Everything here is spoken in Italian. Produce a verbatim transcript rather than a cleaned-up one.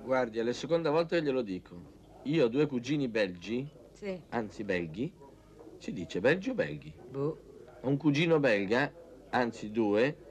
Guardi, è la seconda volta che glielo dico. Io ho due cugini belgi, Sì. anzi belghi. Si dice belgi o belghi? Boh. Ho un cugino belga, anzi due,